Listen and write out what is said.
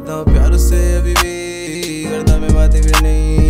करता हूँ प्यार से अभी भी, करता मैं बातें फिर नहीं